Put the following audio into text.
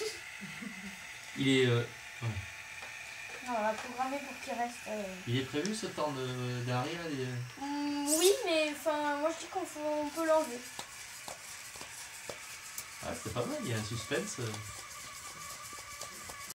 Il est... ouais. Non, on va programmer pour qu'il reste... Il est prévu ce temps d'arrière oui, mais enfin, moi je dis qu'on peut l'enlever. Ah, c'est pas mal, il y a un suspense.